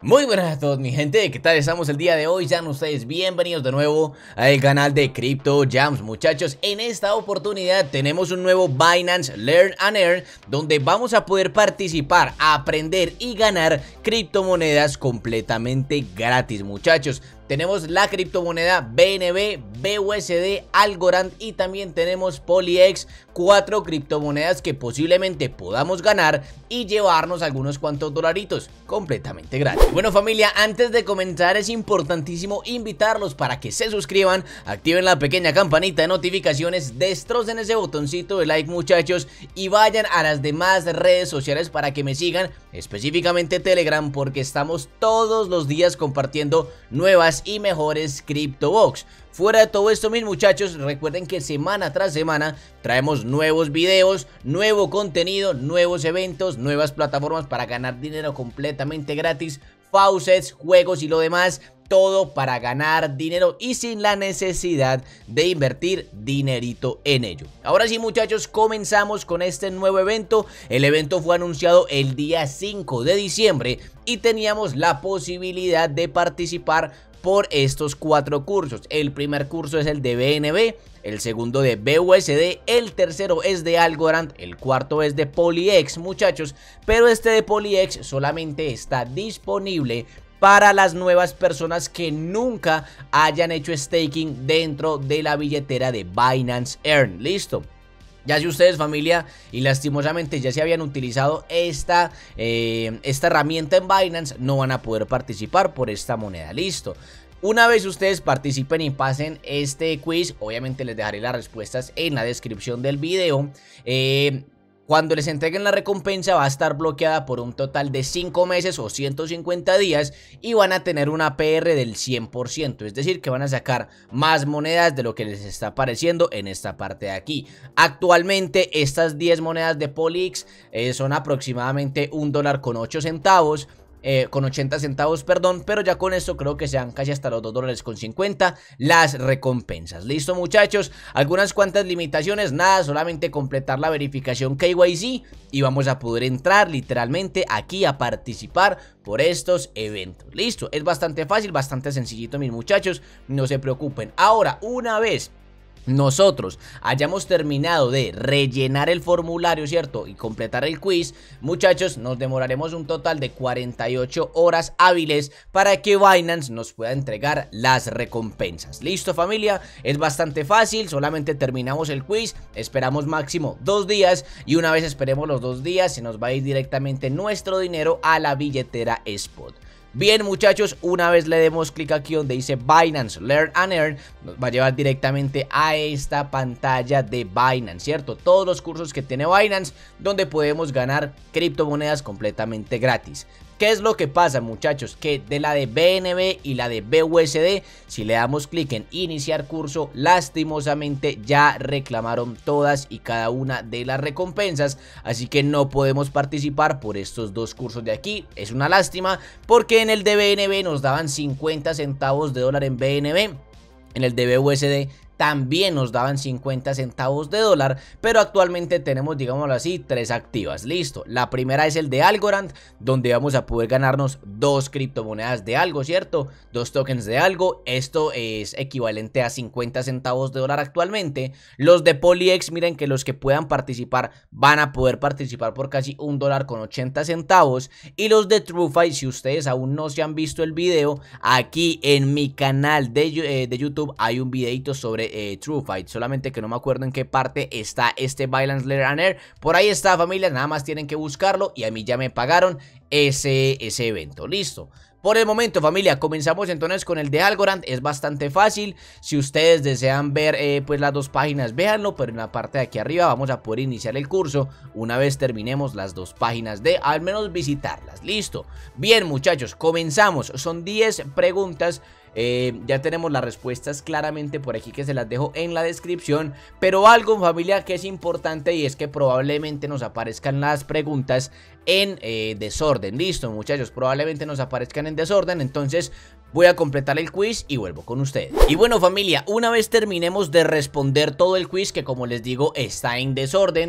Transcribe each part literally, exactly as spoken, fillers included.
Muy buenas a todos mi gente, ¿qué tal estamos el día de hoy? Sean ustedes bienvenidos de nuevo al canal de Crypto Jams. Muchachos, en esta oportunidad tenemos un nuevo Binance Learn and Earn, donde vamos a poder participar, aprender y ganar criptomonedas completamente gratis, muchachos. Tenemos la criptomoneda B N B, B U S D, Algorand y también tenemos Polyx, cuatro criptomonedas que posiblemente podamos ganar y llevarnos algunos cuantos dolaritos completamente gratis. Bueno familia, antes de comenzar es importantísimo invitarlos para que se suscriban, activen la pequeña campanita de notificaciones, destrocen ese botoncito de like muchachos y vayan a las demás redes sociales para que me sigan, específicamente Telegram, porque estamos todos los días compartiendo nuevas y mejores CryptoBox. Fuera de todo esto mis muchachos, recuerden que semana tras semana traemos nuevos videos, nuevo contenido, nuevos eventos, nuevas plataformas para ganar dinero completamente gratis, faucets, juegos y lo demás. Todo para ganar dinero y sin la necesidad de invertir dinerito en ello. Ahora sí muchachos, comenzamos con este nuevo evento. El evento fue anunciado el día cinco de diciembre y teníamos la posibilidad de participar por estos cuatro cursos. El primer curso es el de B N B, el segundo de B U S D, el tercero es de Algorand, el cuarto es de Polyx muchachos, pero este de Polyx solamente está disponible para las nuevas personas que nunca hayan hecho staking dentro de la billetera de Binance Earn. Listo. Ya si ustedes familia y lastimosamente ya se habían utilizado esta, eh, esta herramienta en Binance, no van a poder participar por esta moneda. Listo. Una vez ustedes participen y pasen este quiz, obviamente les dejaré las respuestas en la descripción del video. Eh... Cuando les entreguen la recompensa va a estar bloqueada por un total de cinco meses o ciento cincuenta días y van a tener una P R del cien por ciento, es decir que van a sacar más monedas de lo que les está apareciendo en esta parte de aquí. Actualmente estas diez monedas de Polyx eh, son aproximadamente un dólar con ocho centavos. Eh, con ochenta centavos, perdón, pero ya con esto creo que sean casi hasta los dos dólares con cincuenta las recompensas. Listo muchachos, algunas cuantas limitaciones, nada, solamente completar la verificación K Y C y vamos a poder entrar literalmente aquí a participar por estos eventos. Listo, es bastante fácil, bastante sencillito mis muchachos, no se preocupen. Ahora, una vez nosotros hayamos terminado de rellenar el formulario, ¿cierto? Y completar el quiz, muchachos, nos demoraremos un total de cuarenta y ocho horas hábiles para que Binance nos pueda entregar las recompensas. ¿Listo familia? Es bastante fácil, solamente terminamos el quiz, esperamos máximo dos días y una vez esperemos los dos días se nos va a ir directamente nuestro dinero a la billetera Spot. Bien muchachos, una vez le demos clic aquí donde dice Binance Learn and Earn, nos va a llevar directamente a esta pantalla de Binance, ¿cierto? Todos los cursos que tiene Binance donde podemos ganar criptomonedas completamente gratis. ¿Qué es lo que pasa muchachos? Que de la de B N B y la de B U S D, si le damos clic en iniciar curso, lastimosamente ya reclamaron todas y cada una de las recompensas, así que no podemos participar por estos dos cursos de aquí. Es una lástima porque en el de B N B nos daban cincuenta centavos de dólar en B N B, en el de B U S D también nos daban cincuenta centavos de dólar, pero actualmente tenemos, digámoslo así, tres activas. Listo, la primera es el de Algorand, donde vamos a poder ganarnos dos criptomonedas de algo, ¿cierto? Dos tokens de algo, esto es equivalente a cincuenta centavos de dólar actualmente. Los de Polyx, miren que los que puedan participar van a poder participar por casi un dólar con ochenta centavos. Y los de TrueFi, si ustedes aún no se han visto el video, aquí en mi canal de, eh, de YouTube hay un videito sobre Eh, TrueFi, solamente que no me acuerdo en qué parte está este Binance Learn and Earn. Por ahí está familia, nada más tienen que buscarlo y a mí ya me pagaron ese, ese evento. Listo. Por el momento familia, comenzamos entonces con el de Algorand, es bastante fácil. Si ustedes desean ver eh, pues las dos páginas, véanlo, pero en la parte de aquí arriba vamos a poder iniciar el curso una vez terminemos las dos páginas de al menos visitarlas. Listo. Bien muchachos, comenzamos, son diez preguntas. Eh, ya tenemos las respuestas claramente por aquí que se las dejo en la descripción, pero algo familia que es importante y es que probablemente nos aparezcan las preguntas en eh, desorden. Listo muchachos, probablemente nos aparezcan en desorden, entonces voy a completar el quiz y vuelvo con ustedes. Y bueno familia, una vez terminemos de responder todo el quiz, que como les digo está en desorden,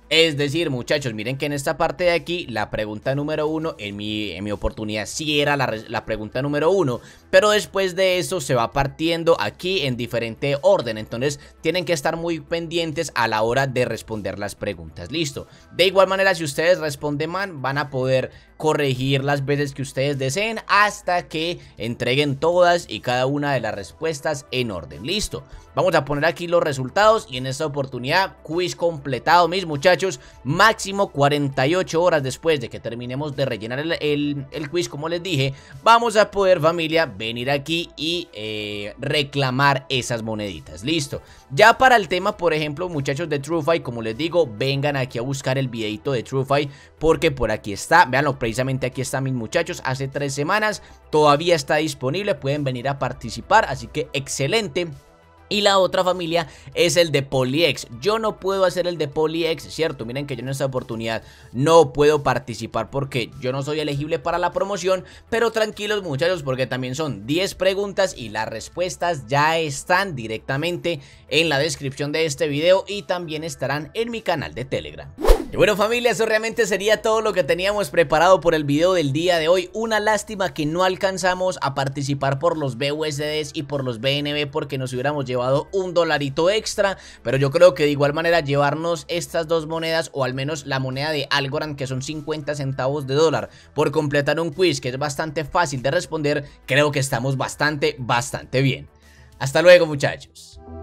Es decir, muchachos, miren que en esta parte de aquí, la pregunta número uno, en mi, en mi oportunidad sí era la, la pregunta número uno, pero después de eso se va partiendo aquí en diferente orden, entonces tienen que estar muy pendientes a la hora de responder las preguntas, listo. De igual manera, si ustedes responden mal, van a poder corregir las veces que ustedes deseen hasta que entreguen todas y cada una de las respuestas en orden, listo. Vamos a poner aquí los resultados y en esta oportunidad, quiz completado, mis muchachos, máximo cuarenta y ocho horas después de que terminemos de rellenar el, el, el quiz, como les dije, vamos a poder, familia, venir aquí y eh, reclamar esas moneditas, listo. Ya para el tema, por ejemplo, muchachos, de TrueFi, como les digo, vengan aquí a buscar el videito de TrueFi, porque por aquí está, véanlo, precisamente aquí está, mis muchachos, hace tres semanas, todavía está disponible, pueden venir a participar, así que excelente. Y la otra, familia, es el de Polyex. Yo no puedo hacer el de Polyex, ¿cierto? Miren que yo en esta oportunidad no puedo participar porque yo no soy elegible para la promoción. Pero tranquilos, muchachos, porque también son diez preguntas y las respuestas ya están directamente en la descripción de este video y también estarán en mi canal de Telegram. Y bueno, familia, eso realmente sería todo lo que teníamos preparado por el video del día de hoy. Una lástima que no alcanzamos a participar por los B U S Ds y por los B N B porque nos hubiéramos llevado un dolarito extra, pero yo creo que de igual manera llevarnos estas dos monedas, o al menos la moneda de Algorand, que son cincuenta centavos de dólar, por completar un quiz que es bastante fácil de responder, creo que estamos bastante, bastante bien. Hasta luego, muchachos.